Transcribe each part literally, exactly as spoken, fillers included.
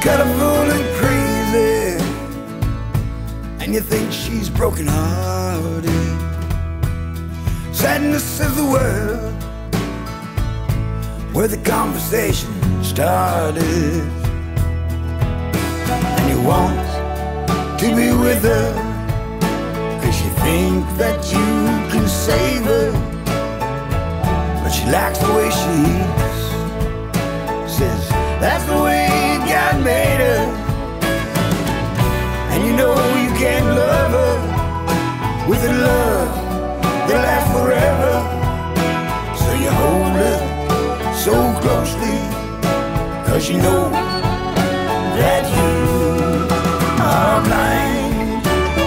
colorful and crazy, and you think she's broken-hearted. Sadness is the word where the conversation started, and you want to be with her, cause you think that you can save her, but she likes the way she is. Says that's the way God made her, and you know you can't love her with a love that lasts forever. So you hold her so closely, cause you know that you are blind.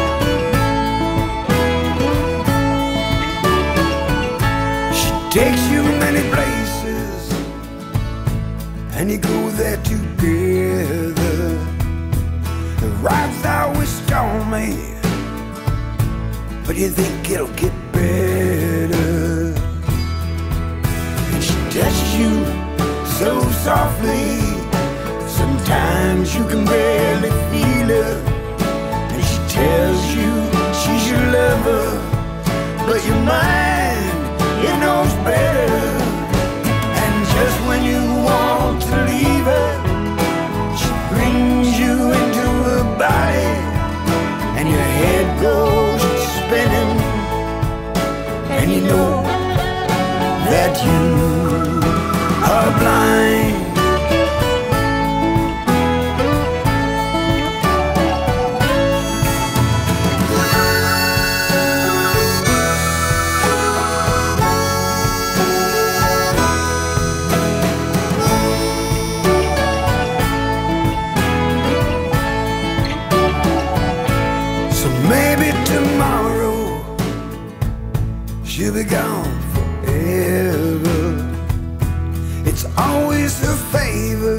She takes you many places, and you go there together. The ride's always stormy, but you think it'll get better. And she touches you so softly, sometimes you can barely feel her. And she tells you she's your lover, but your mind, it knows better. And just when you want to leave her, she brings you into her body, and your head goes spinning, and you know that you are blind. She'll be gone forever. It's always a favor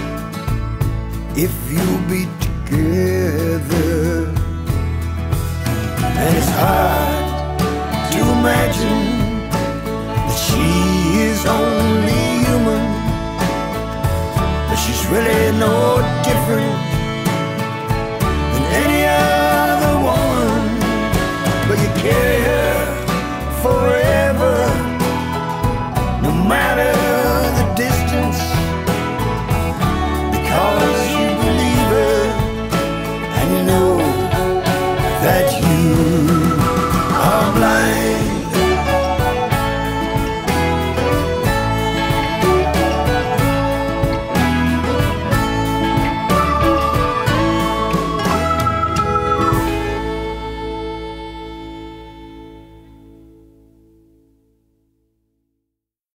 if you'll be together. And it's hard